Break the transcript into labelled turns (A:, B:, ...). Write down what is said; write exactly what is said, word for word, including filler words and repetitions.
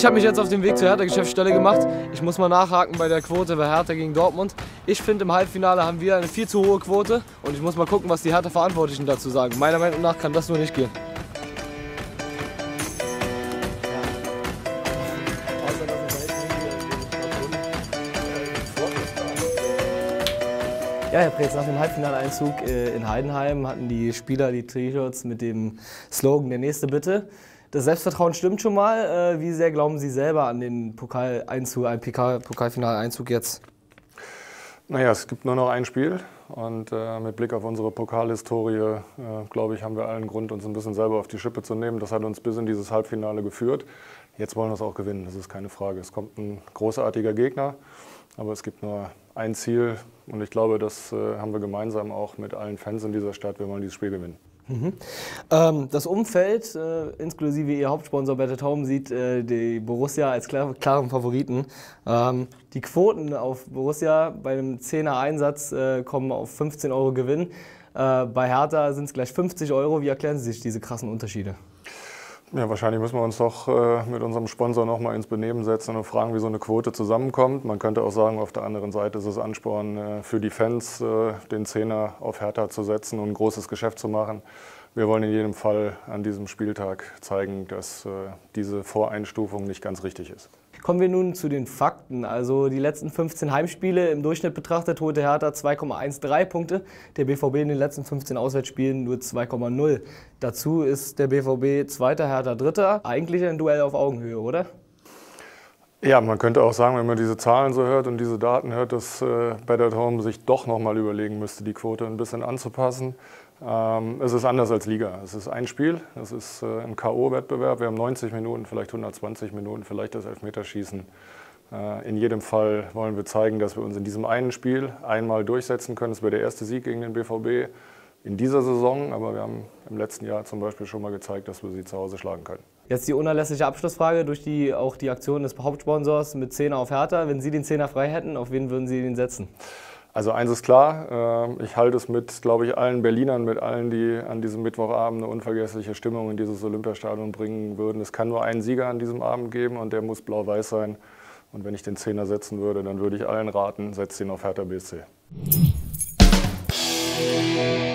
A: Ich habe mich jetzt auf den Weg zur Hertha-Geschäftsstelle gemacht. Ich muss mal nachhaken bei der Quote bei Hertha gegen Dortmund. Ich finde, im Halbfinale haben wir eine viel zu hohe Quote und ich muss mal gucken, was die Hertha-Verantwortlichen dazu sagen. Meiner Meinung nach kann das nur nicht gehen. Ja, Herr Preetz, nach dem Halbfinaleinzug in Heidenheim hatten die Spieler die T-Shirts mit dem Slogan „Der Nächste bitte". Das Selbstvertrauen stimmt schon mal. Wie sehr glauben Sie selber an den Pokaleinzug, einen Pokalfinaleinzug jetzt?
B: Naja, es gibt nur noch ein Spiel und äh, mit Blick auf unsere Pokalhistorie, äh, glaube ich, haben wir allen Grund, uns ein bisschen selber auf die Schippe zu nehmen. Das hat uns bis in dieses Halbfinale geführt. Jetzt wollen wir es auch gewinnen, das ist keine Frage. Es kommt ein großartiger Gegner, aber es gibt nur ein Ziel und ich glaube, das äh, haben wir gemeinsam auch mit allen Fans in dieser Stadt. Wir wollen dieses Spiel gewinnen.
A: Mhm. Ähm, das Umfeld, äh, inklusive Ihr Hauptsponsor Better Home, sieht äh, die Borussia als klar, klaren Favoriten. Ähm, die Quoten auf Borussia bei einem Zehner-Einsatz äh, kommen auf fünfzehn Euro Gewinn. Äh, bei Hertha sind es gleich fünfzig Euro. Wie erklären Sie sich diese krassen Unterschiede?
B: Ja, wahrscheinlich müssen wir uns doch äh, mit unserem Sponsor noch mal ins Benehmen setzen und fragen, wie so eine Quote zusammenkommt. Man könnte auch sagen, auf der anderen Seite ist es Ansporn äh, für die Fans, äh, den Zehner auf Hertha zu setzen und ein großes Geschäft zu machen. Wir wollen in jedem Fall an diesem Spieltag zeigen, dass äh, diese Voreinstufung nicht ganz richtig ist.
A: Kommen wir nun zu den Fakten. Also die letzten fünfzehn Heimspiele im Durchschnitt betrachtet holte Hertha zwei Komma dreizehn Punkte, der B V B in den letzten fünfzehn Auswärtsspielen nur zwei Komma null. Dazu ist der B V B Zweiter, Hertha Dritter. Eigentlich ein Duell auf Augenhöhe, oder?
B: Ja, man könnte auch sagen, wenn man diese Zahlen so hört und diese Daten hört, dass äh, Better Home sich doch noch mal überlegen müsste, die Quote ein bisschen anzupassen. Ähm, es ist anders als Liga. Es ist ein Spiel, es ist äh, ein K O-Wettbewerb. Wir haben neunzig Minuten, vielleicht hundertzwanzig Minuten, vielleicht das Elfmeterschießen. Äh, in jedem Fall wollen wir zeigen, dass wir uns in diesem einen Spiel einmal durchsetzen können. Es wäre der erste Sieg gegen den B V B in dieser Saison, aber wir haben im letzten Jahr zum Beispiel schon mal gezeigt, dass wir sie zu Hause schlagen können.
A: Jetzt die unerlässliche Abschlussfrage durch die, auch die Aktion des Hauptsponsors mit Zehner auf Hertha. Wenn Sie den Zehner frei hätten, auf wen würden Sie den setzen?
B: Also eins ist klar, ich halte es mit, glaube ich, allen Berlinern, mit allen, die an diesem Mittwochabend eine unvergessliche Stimmung in dieses Olympiastadion bringen würden. Es kann nur einen Sieger an diesem Abend geben und der muss blau-weiß sein. Und wenn ich den Zehner setzen würde, dann würde ich allen raten, setzt ihn auf Hertha B S C.